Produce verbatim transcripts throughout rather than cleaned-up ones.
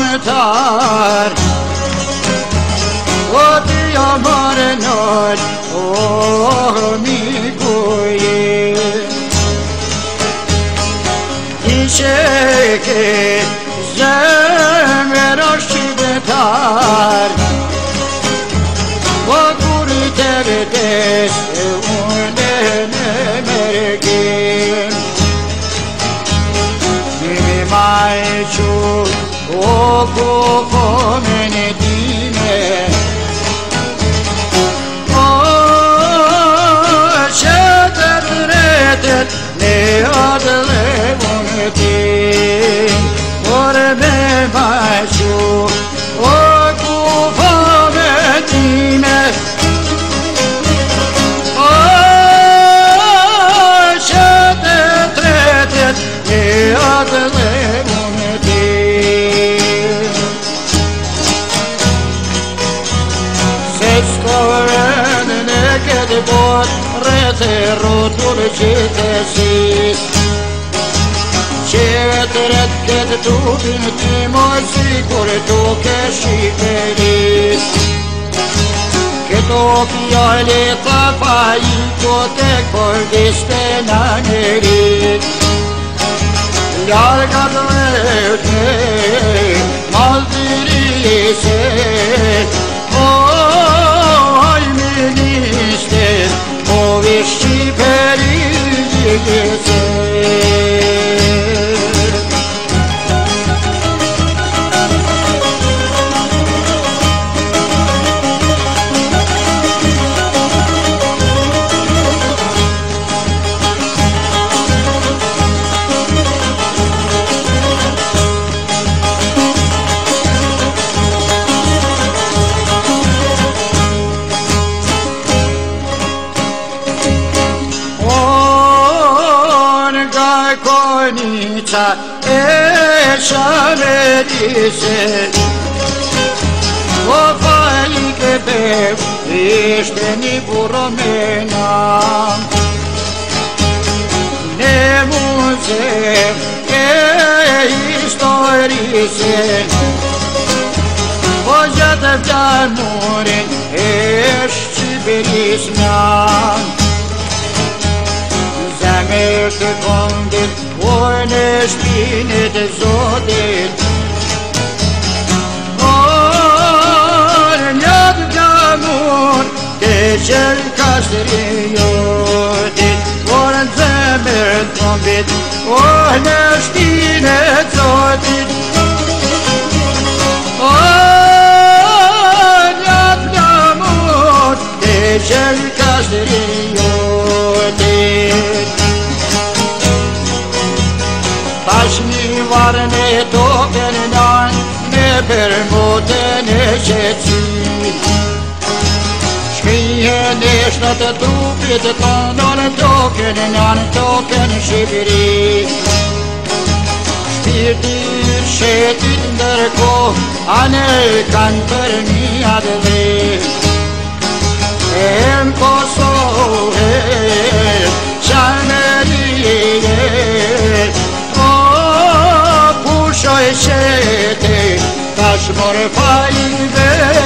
antar O ti amare nol O mikuji Ti sheke zemër është qytetar O kur të vdes e unë në mërgim Mi maj qut o ku në time O që të dretet në adle unë tim Por me maj qut o ku në time O që të dretet në adle unë tim Se s'kovën në këtë bot Rete rotur qitesis Qetë ret këtë tupin ti moj sikur tu ke shqiperis Këto fjali të fajiko tek përdiste në njerit Ljarga të vete, maldirise Oj minister, o vi shqiperise Konica e shamerise O fali ke bev ishte një buromena Në muzem e historise O gjatë vdamurin e shqiperisna Zemër të kondit O në shpinit e zotit O në njët gamur Të qërë kastëri jotit O në zemër të kondit O në shpinit e zotit O në njët gamur Të qërë kastëri jotit Tashmi varën e token nan Me përmotën e qëtësi Shkije neshtë të trupit të non token nan token Shqipëri Shpirtir shetit ndërko Anë kanë për një adhe E më Kosovë Qanërije Shoj qete, tash more fajve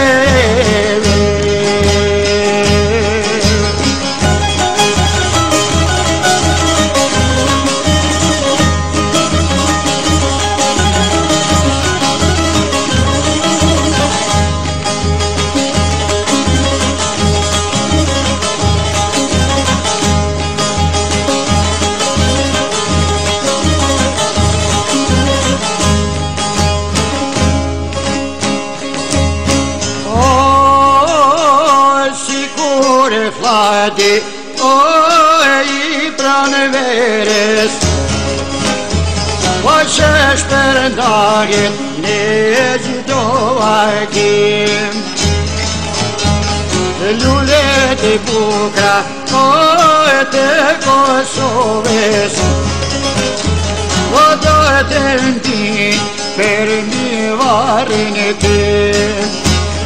Fladi o i pranveres O që shpërndarjen në gjitho arkim Lullet e bukra o të Kosovës O do të ndin për një varën e tim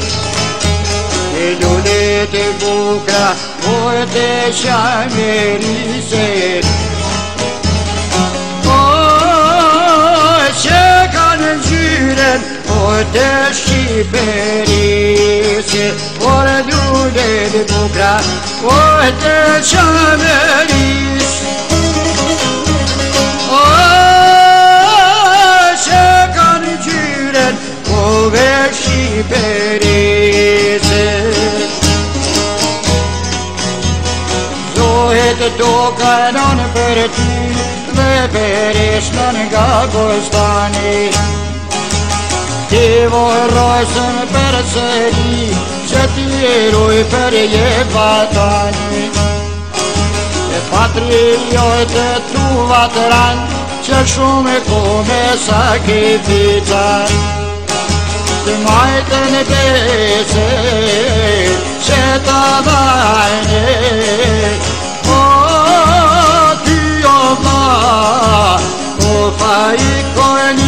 Lullet e bukra o të shamerise O që kanë gjyren o të Shqiperisë, ore lule dhe bukra, o të Qeverisë. O që kanë gjyren, ove Shqiperisë. Zohet do kanon për ty, dhe perishnën nga Bostani. Ti vorrojsën për sëri, që ti eruj për jevatani. E patriotë tu vatran, që shumë e kome sakrifica. Të majtën bese, që ta dajne, o ty o ma, o fa i kojni.